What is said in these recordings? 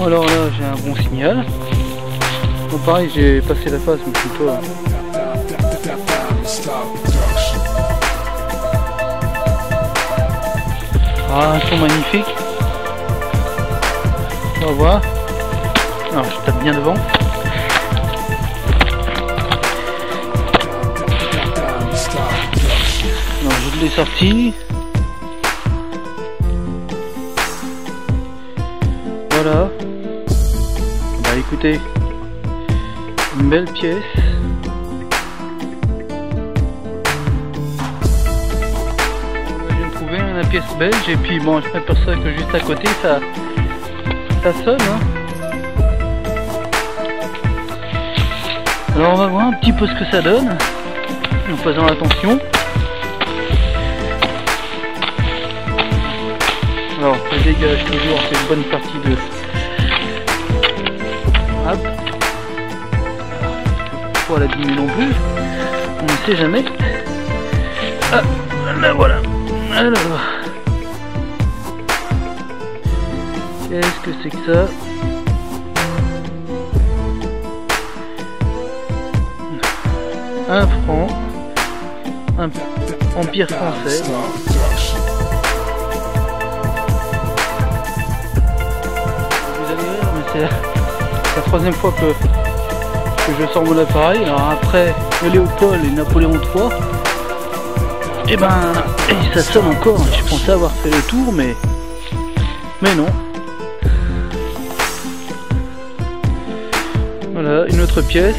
Alors là j'ai un bon signal. Bon, pareil, j'ai passé la phase, mais plutôt. Ah, un son magnifique. On va voir. Alors je tape bien devant. Alors je l'ai sorti. Voilà. Bah écoutez, une belle pièce. Je viens de trouver une pièce belge et puis bon, je m'aperçois que juste à côté ça sonne. Hein. Alors on va voir un petit peu ce que ça donne en faisant attention. Alors ça dégage toujours, c'est une bonne partie de... Hop. Pas la diminuer non plus, on ne sait jamais. Ah, là voilà. Alors, qu'est-ce que c'est que ça? Un franc, un empire français. Vous allez rire, mais c'est la troisième fois que je sors mon appareil. Alors après le Léopold et Napoléon III, et ben ça sonne encore. Je pensais avoir fait le tour, mais non. Voilà une autre pièce.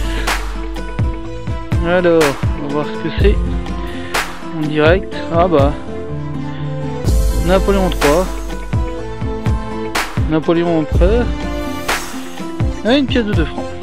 Alors on va voir ce que c'est en direct. Ah bah Napoléon III, Napoléon empereur, et une pièce de 2 francs.